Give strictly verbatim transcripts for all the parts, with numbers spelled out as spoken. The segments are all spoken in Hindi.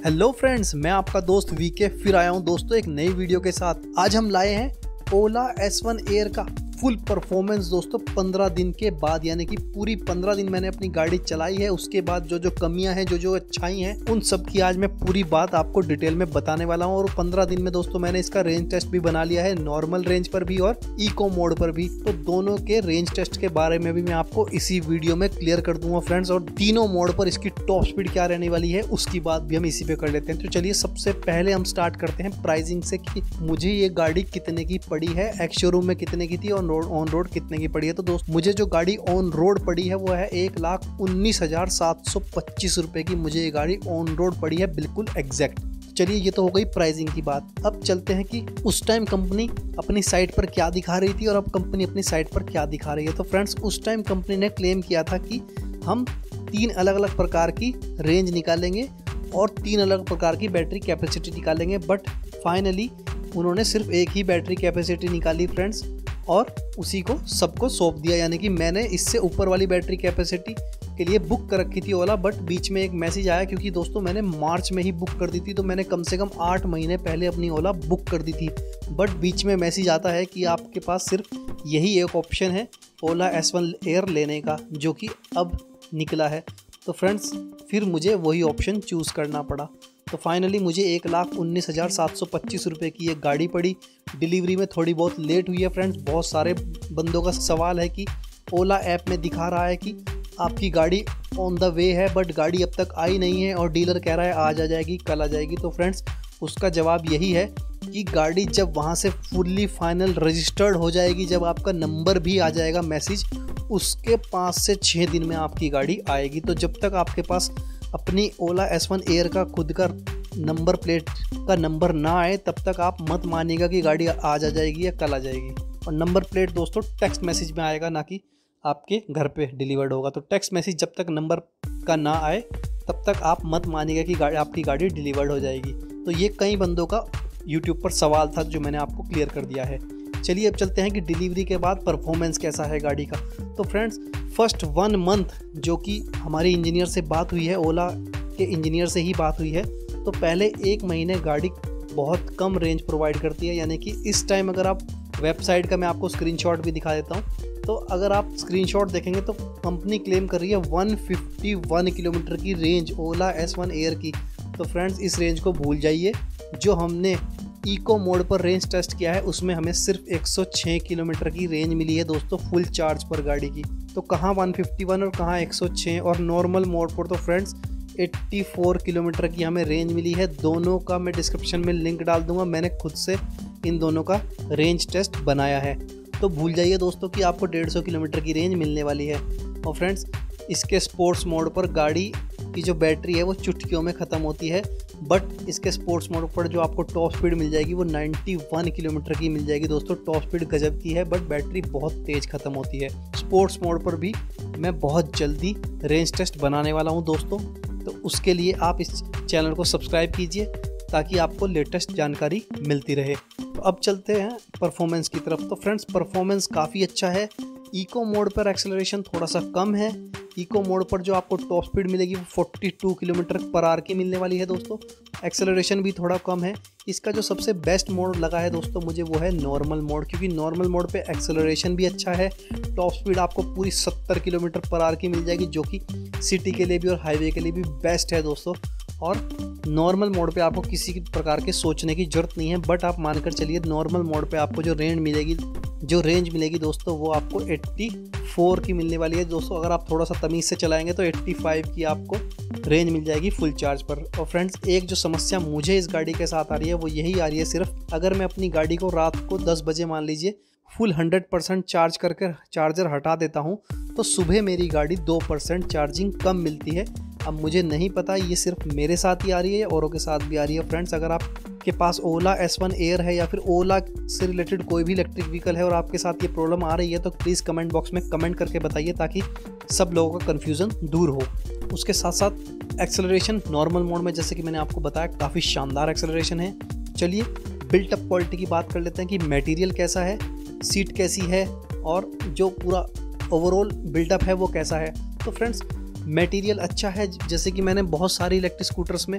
हेलो फ्रेंड्स, मैं आपका दोस्त वीके फिर आया हूं दोस्तों एक नई वीडियो के साथ। आज हम लाए हैं ओला एस वन एयर का फुल परफॉर्मेंस दोस्तों पंद्रह दिन के बाद, यानी कि पूरी पंद्रह दिन मैंने अपनी गाड़ी चलाई है। उसके बाद जो जो कमियां हैं, जो जो अच्छाई हैं, उन सब की आज मैं पूरी बात आपको डिटेल में बताने वाला हूं। और पंद्रह दिन में दोस्तों मैंने इसका रेंज टेस्ट भी बना लिया है, नॉर्मल रेंज पर भी और इको मोड पर भी। तो दोनों के रेंज टेस्ट के बारे में भी मैं आपको इसी वीडियो में क्लियर कर दूंगा फ्रेंड्स। और तीनों मोड पर इसकी टॉप स्पीड क्या रहने वाली है उसकी बात भी हम इसी पे कर लेते हैं। तो चलिए सबसे पहले हम स्टार्ट करते हैं प्राइसिंग से कि मुझे ये गाड़ी कितने की पड़ी है, एक्स शोरूम में कितने की थी और ऑन रोड कितने की पड़ी है। तो दोस्त मुझे जो गाड़ी ऑन रोड पड़ी है वो है एक लाख उन्नीस हजार सात सौ पच्चीस रुपए की मुझे ये गाड़ी ऑन रोड पड़ी है, बिल्कुल एग्जैक्ट। चलिए ये तो हो गई प्राइसिंग की बात। अब चलते हैं कि उस टाइम कंपनी अपनी साइट पर क्या दिखा रही थी और अब कंपनी अपनी साइट पर क्या दिखा रही है। तो फ्रेंड्स उस टाइम कंपनी ने क्लेम किया था कि हम तीन अलग अलग प्रकार की रेंज निकालेंगे और तीन अलग प्रकार की बैटरी कैपेसिटी निकालेंगे, बट फाइनली उन्होंने सिर्फ एक ही बैटरी कैपेसिटी निकाली फ्रेंड्स और उसी को सबको सौंप दिया। यानी कि मैंने इससे ऊपर वाली बैटरी कैपेसिटी के लिए बुक कर रखी थी ओला, बट बीच में एक मैसेज आया, क्योंकि दोस्तों मैंने मार्च में ही बुक कर दी थी, तो मैंने कम से कम आठ महीने पहले अपनी ओला बुक कर दी थी। बट बीच में मैसेज आता है कि आपके पास सिर्फ यही एक ऑप्शन है ओला एस वन एयर लेने का, जो कि अब निकला है। तो फ्रेंड्स फिर मुझे वही ऑप्शन चूज़ करना पड़ा। तो फाइनली मुझे एक लाख उन्नीस हज़ार सात सौ पच्चीस रुपये की एक गाड़ी पड़ी। डिलीवरी में थोड़ी बहुत लेट हुई है फ्रेंड्स। बहुत सारे बंदों का सवाल है कि ओला ऐप में दिखा रहा है कि आपकी गाड़ी ऑन द वे है, बट गाड़ी अब तक आई नहीं है और डीलर कह रहा है आज आ जाएगी, कल आ जाएगी। तो फ्रेंड्स उसका जवाब यही है कि गाड़ी जब वहाँ से फुल्ली फाइनल रजिस्टर्ड हो जाएगी, जब आपका नंबर भी आ जाएगा मैसेज, उसके पाँच से छः दिन में आपकी गाड़ी आएगी। तो जब तक आपके पास अपनी ओला एस वन एयर का खुद का नंबर प्लेट का नंबर ना आए, तब तक आप मत मानिएगा कि गाड़ी आज आ जाएगी या कल आ जाएगी। और नंबर प्लेट दोस्तों टेक्स्ट मैसेज में आएगा, ना कि आपके घर पे डिलीवर्ड होगा। तो टेक्स्ट मैसेज जब तक नंबर का ना आए तब तक आप मत मानिएगा कि गाड़ी आपकी गाड़ी डिलीवर्ड हो जाएगी। तो ये कई बंदों का यूट्यूब पर सवाल था, जो मैंने आपको क्लियर कर दिया है। चलिए अब चलते हैं कि डिलीवरी के बाद परफॉर्मेंस कैसा है गाड़ी का। तो फ्रेंड्स फर्स्ट वन मंथ जो कि हमारे इंजीनियर से बात हुई है, ओला के इंजीनियर से ही बात हुई है, तो पहले एक महीने गाड़ी बहुत कम रेंज प्रोवाइड करती है। यानी कि इस टाइम अगर आप वेबसाइट का मैं आपको स्क्रीनशॉट भी दिखा देता हूँ, तो अगर आप स्क्रीनशॉट देखेंगे तो कंपनी क्लेम कर रही है एक सौ इक्यावन किलोमीटर की range Ola S one air की। तो फ्रेंड्स इस रेंज को भूल जाइए। जो हमने इको मोड पर रेंज टेस्ट किया है उसमें हमें सिर्फ एक सौ छह किलोमीटर की रेंज मिली है दोस्तों फुल चार्ज पर गाड़ी की। तो कहाँ एक सौ इक्यावन और कहाँ एक सौ छह, और नॉर्मल मोड पर तो फ्रेंड्स चौरासी किलोमीटर की हमें रेंज मिली है। दोनों का मैं डिस्क्रिप्शन में लिंक डाल दूंगा, मैंने खुद से इन दोनों का रेंज टेस्ट बनाया है। तो भूल जाइए दोस्तों कि आपको डेढ़ सौ किलोमीटर की रेंज मिलने वाली है। और फ्रेंड्स इसके स्पोर्ट्स मोड पर गाड़ी की जो बैटरी है वो चुटकियों में ख़त्म होती है, बट इसके स्पोर्ट्स मोड पर जो आपको टॉप स्पीड मिल जाएगी वो इक्यानवे किलोमीटर की मिल जाएगी दोस्तों। टॉप स्पीड गजब की है, बट बैटरी बहुत तेज़ ख़त्म होती है। स्पोर्ट्स मोड पर भी मैं बहुत जल्दी रेंज टेस्ट बनाने वाला हूँ दोस्तों, तो उसके लिए आप इस चैनल को सब्सक्राइब कीजिए ताकि आपको लेटेस्ट जानकारी मिलती रहे। तो अब चलते हैं परफॉर्मेंस की तरफ। तो फ्रेंड्स परफॉर्मेंस काफ़ी अच्छा है। इको मोड पर एक्सेलरेशन थोड़ा सा कम है। इको मोड पर जो आपको टॉप स्पीड मिलेगी वो बयालीस किलोमीटर पर आवर की मिलने वाली है दोस्तों। एक्सेलरेशन भी थोड़ा कम है। इसका जो सबसे बेस्ट मोड लगा है दोस्तों मुझे वो है नॉर्मल मोड, क्योंकि नॉर्मल मोड पे एक्सेलरेशन भी अच्छा है। टॉप स्पीड आपको पूरी सत्तर किलोमीटर पर आवर की मिल जाएगी, जो कि सिटी के लिए भी और हाईवे के लिए भी बेस्ट है दोस्तों। और नॉर्मल मोड पे आपको किसी प्रकार के सोचने की ज़रूरत नहीं है, बट आप मानकर चलिए नॉर्मल मोड पे आपको जो रेंज मिलेगी जो रेंज मिलेगी दोस्तों वो आपको चौरासी की मिलने वाली है दोस्तों। अगर आप थोड़ा सा तमीज़ से चलाएंगे तो पचासी की आपको रेंज मिल जाएगी फुल चार्ज पर। और फ्रेंड्स एक जो समस्या मुझे इस गाड़ी के साथ आ रही है वो यही आ रही है, सिर्फ अगर मैं अपनी गाड़ी को रात को दस बजे मान लीजिए फुल हंड्रेड परसेंट चार्ज करके चार्जर हटा देता हूँ, तो सुबह मेरी गाड़ी दो परसेंट चार्जिंग कम मिलती है। अब मुझे नहीं पता ये सिर्फ मेरे साथ ही आ रही है या औरों के साथ भी आ रही है। फ्रेंड्स अगर आपके पास ओला एस वन एयर है या फिर ओला से रिलेटेड कोई भी इलेक्ट्रिक व्हीकल है और आपके साथ ये प्रॉब्लम आ रही है, तो प्लीज़ कमेंट बॉक्स में कमेंट करके बताइए ताकि सब लोगों का कन्फ्यूज़न दूर हो। उसके साथ साथ एक्सेलरेशन नॉर्मल मोड में जैसे कि मैंने आपको बताया काफ़ी शानदार एक्सेलरेशन है। चलिए बिल्ट अप क्वालिटी की बात कर लेते हैं कि मटेरियल कैसा है, सीट कैसी है और जो पूरा ओवरऑल बिल्डअप है वो कैसा है। तो फ्रेंड्स मटेरियल अच्छा है, जैसे कि मैंने बहुत सारी इलेक्ट्रिक स्कूटर्स में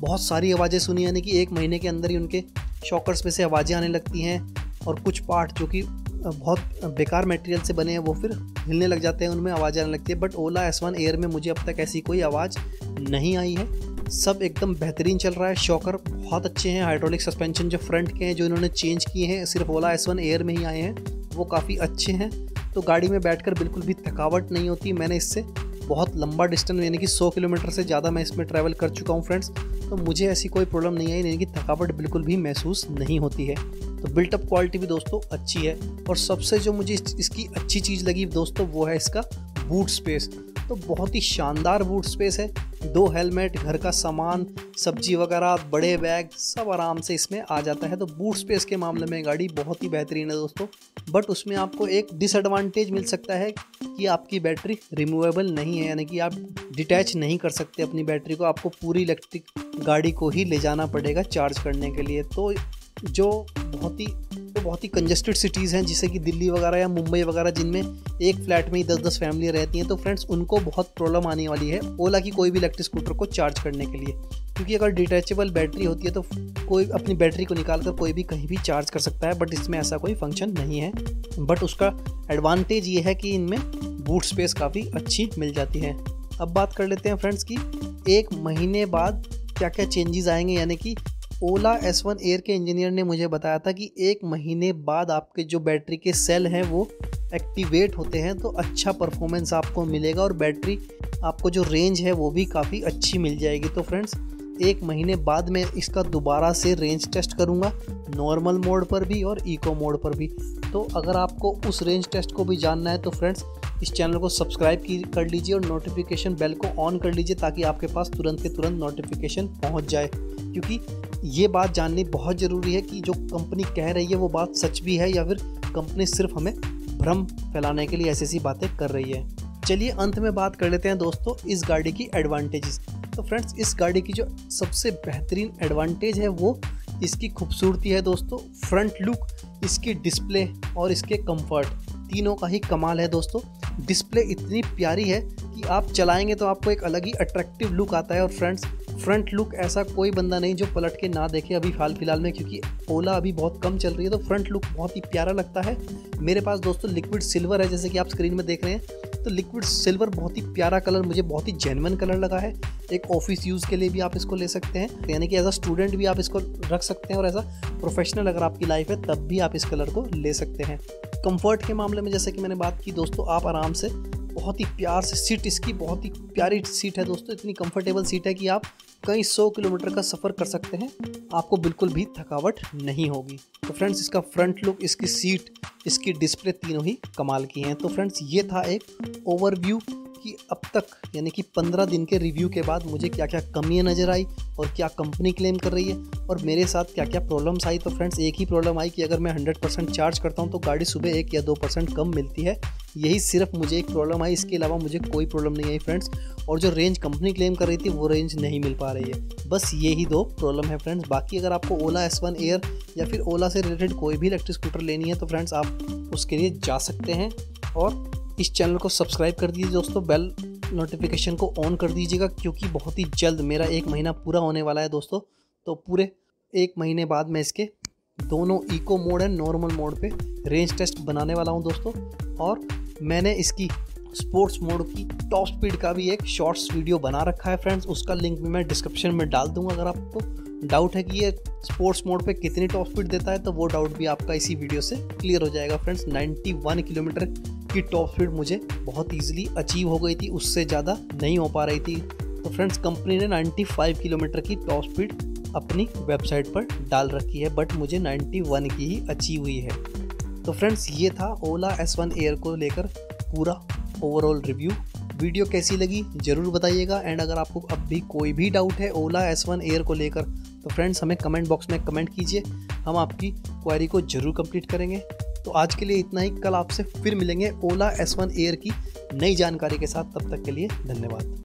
बहुत सारी आवाज़ें सुनी, यानी कि एक महीने के अंदर ही उनके शॉकर्स में से आवाज़ें आने लगती हैं और कुछ पार्ट जो कि बहुत बेकार मटेरियल से बने हैं वो फिर हिलने लग जाते हैं, उनमें आवाज़ आने लगती है। But Ola S one air में मुझे अब तक ऐसी कोई आवाज़ नहीं आई है, सब एकदम बेहतरीन चल रहा है। शॉकर बहुत अच्छे हैं, हाइड्रोलिक सस्पेंशन जो फ्रंट के हैं जो इन्होंने चेंज किए हैं सिर्फ ओला एस वन एयर में ही आए हैं, वो काफ़ी अच्छे हैं। तो गाड़ी में बैठकर बिल्कुल भी थकावट नहीं होती। मैंने इससे बहुत लंबा डिस्टेंस यानी कि सौ किलोमीटर से ज़्यादा मैं इसमें ट्रैवल कर चुका हूँ फ्रेंड्स, तो मुझे ऐसी कोई प्रॉब्लम नहीं आई, यानी कि थकावट बिल्कुल भी महसूस नहीं होती है। तो बिल्टअप क्वालिटी भी दोस्तों अच्छी है। और सबसे जो मुझे इसकी अच्छी चीज़ लगी दोस्तों वो है इसका बूट स्पेस। तो बहुत ही शानदार बूट स्पेस है, दो हेलमेट, घर का सामान, सब्जी वगैरह, बड़े बैग सब आराम से इसमें आ जाता है। तो बूट स्पेस के मामले में गाड़ी बहुत ही बेहतरीन है दोस्तों। बट उसमें आपको एक डिसएडवांटेज मिल सकता है कि आपकी बैटरी रिमूवेबल नहीं है, यानी कि आप डिटैच नहीं कर सकते अपनी बैटरी को, आपको पूरी इलेक्ट्रिक गाड़ी को ही ले जाना पड़ेगा चार्ज करने के लिए। तो जो बहुत ही तो बहुत ही कंजेस्टेड सिटीज़ हैं जैसे कि दिल्ली वगैरह या मुंबई वगैरह, जिनमें एक फ्लैट में ही दस दस फैमिली रहती हैं, तो फ्रेंड्स उनको बहुत प्रॉब्लम आने वाली है ओला की कोई भी इलेक्ट्रिक स्कूटर को चार्ज करने के लिए। क्योंकि अगर डिटैचेबल बैटरी होती है तो कोई अपनी बैटरी को निकाल कर कोई भी कहीं भी चार्ज कर सकता है, बट इसमें ऐसा कोई फंक्शन नहीं है। बट उसका एडवांटेज ये है कि इनमें बूट स्पेस काफ़ी अच्छी मिल जाती है। अब बात कर लेते हैं फ्रेंड्स की एक महीने बाद क्या क्या चेंजेस आएंगे, यानी कि ओला एस वन एयर के इंजीनियर ने मुझे बताया था कि एक महीने बाद आपके जो बैटरी के सेल हैं वो एक्टिवेट होते हैं, तो अच्छा परफॉर्मेंस आपको मिलेगा और बैटरी आपको जो रेंज है वो भी काफ़ी अच्छी मिल जाएगी। तो फ्रेंड्स एक महीने बाद मैं इसका दोबारा से रेंज टेस्ट करूँगा, नॉर्मल मोड पर भी और इको मोड पर भी। तो अगर आपको उस रेंज टेस्ट को भी जानना है तो फ्रेंड्स इस चैनल को सब्सक्राइब की कर लीजिए और नोटिफिकेशन बेल को ऑन कर लीजिए ताकि आपके पास तुरंत के तुरंत नोटिफिकेशन पहुंच जाए। क्योंकि ये बात जाननी बहुत ज़रूरी है कि जो कंपनी कह रही है वो बात सच भी है या फिर कंपनी सिर्फ हमें भ्रम फैलाने के लिए ऐसी ऐसी बातें कर रही है। चलिए अंत में बात कर लेते हैं दोस्तों इस गाड़ी की एडवांटेजेस। तो फ्रेंड्स इस गाड़ी की जो सबसे बेहतरीन एडवांटेज है वो इसकी खूबसूरती है दोस्तों, फ्रंट लुक, इसकी डिस्प्ले और इसके कंफर्ट, तीनों का ही कमाल है दोस्तों। डिस्प्ले इतनी प्यारी है कि आप चलाएंगे तो आपको एक अलग ही अट्रैक्टिव लुक आता है। और फ्रेंड्स फ्रंट लुक ऐसा कोई बंदा नहीं जो पलट के ना देखे अभी हाल फिलहाल में, क्योंकि ओला अभी बहुत कम चल रही है, तो फ्रंट लुक बहुत ही प्यारा लगता है। मेरे पास दोस्तों लिक्विड सिल्वर है जैसे कि आप स्क्रीन में देख रहे हैं, तो लिक्विड सिल्वर बहुत ही प्यारा कलर, मुझे बहुत ही जेन्युइन कलर लगा है। एक ऑफिस यूज़ के लिए भी आप इसको ले सकते हैं, यानी कि एज अ स्टूडेंट भी आप इसको रख सकते हैं और एज अ प्रोफेशनल अगर आपकी लाइफ है तब भी आप इस कलर को ले सकते हैं। कंफर्ट के मामले में जैसे कि मैंने बात की दोस्तों, आप आराम से बहुत ही प्यार से, सीट इसकी बहुत ही प्यारी सीट है दोस्तों, इतनी कंफर्टेबल सीट है कि आप कई सौ किलोमीटर का सफ़र कर सकते हैं, आपको बिल्कुल भी थकावट नहीं होगी। तो फ्रेंड्स इसका फ्रंट लुक, इसकी सीट, इसकी डिस्प्ले तीनों ही कमाल की हैं। तो फ्रेंड्स ये था एक ओवरव्यू कि अब तक यानी कि पंद्रह दिन के रिव्यू के बाद मुझे क्या क्या कमियां नज़र आई और क्या कंपनी क्लेम कर रही है और मेरे साथ क्या क्या प्रॉब्लम्स आई। तो फ्रेंड्स एक ही प्रॉब्लम आई कि अगर मैं हंड्रेड परसेंट चार्ज करता हूं तो गाड़ी सुबह एक या दो परसेंट कम मिलती है, यही सिर्फ मुझे एक प्रॉब्लम आई, इसके अलावा मुझे कोई प्रॉब्लम नहीं आई फ्रेंड्स। और जो रेंज कंपनी क्लेम कर रही थी वो रेंज नहीं मिल पा रही है, बस ये ही दो प्रॉब्लम है फ्रेंड्स। बाकी अगर आपको ओला एस वन एयर या फिर ओला से रिलेटेड कोई भी इलेक्ट्रिक स्कूटर लेनी है तो फ्रेंड्स आप उसके लिए जा सकते हैं। और इस चैनल को सब्सक्राइब कर दीजिए दोस्तों, बेल नोटिफिकेशन को ऑन कर दीजिएगा, क्योंकि बहुत ही जल्द मेरा एक महीना पूरा होने वाला है दोस्तों। तो पूरे एक महीने बाद मैं इसके दोनों eco mode and normal mode पे रेंज टेस्ट बनाने वाला हूं दोस्तों। और मैंने इसकी स्पोर्ट्स मोड की टॉप स्पीड का भी एक शॉर्ट्स वीडियो बना रखा है फ्रेंड्स, उसका लिंक भी मैं डिस्क्रिप्शन में डाल दूंगा। अगर आपको डाउट है कि ये स्पोर्ट्स मोड पे कितनी टॉप स्पीड देता है तो वो डाउट भी आपका इसी वीडियो से क्लियर हो जाएगा फ्रेंड्स। इक्यानवे किलोमीटर की टॉप स्पीड मुझे बहुत ईजिली अचीव हो गई थी, उससे ज़्यादा नहीं हो पा रही थी। तो फ्रेंड्स कंपनी ने पचानवे किलोमीटर की टॉप स्पीड अपनी वेबसाइट पर डाल रखी है, बट मुझे इक्यानवे की ही अचीव हुई है। तो फ्रेंड्स ये था ओला एस वन एयर को लेकर पूरा ओवरऑल रिव्यू। वीडियो कैसी लगी ज़रूर बताइएगा। एंड अगर आपको अब भी कोई भी डाउट है ओला एस वन एयर को लेकर तो फ्रेंड्स हमें कमेंट बॉक्स में कमेंट कीजिए, हम आपकी क्वेरी को ज़रूर कंप्लीट करेंगे। तो आज के लिए इतना ही, कल आपसे फिर मिलेंगे ओला एस वन एयर की नई जानकारी के साथ। तब तक के लिए धन्यवाद।